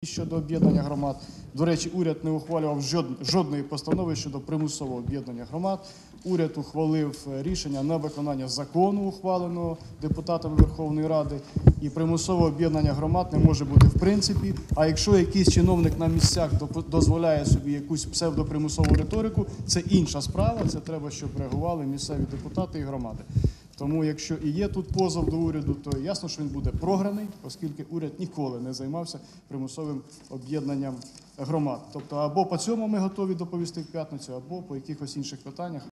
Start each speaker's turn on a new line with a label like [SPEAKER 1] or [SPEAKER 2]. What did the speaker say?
[SPEAKER 1] щодо об'єднання громад. До речі, уряд не ухвалював жодної постанови щодо примусового об'єднання громад. Уряд ухвалив рішення на виконання закону, ухваленого депутатами Верховної Ради, і примусове об'єднання громад не може бути в принципі. А якщо якийсь чиновник на місцях дозволяє собі якусь псевдопримусову риторику, це інша справа, це треба, щоб реагували місцеві депутати і громади. Тому, якщо і є тут позов до уряду, то ясно, що він буде програний, оскільки уряд ніколи не займався примусовим об'єднанням громад. Тобто або по цьому ми готові доповісти в п'ятницю, або по якихось інших питаннях.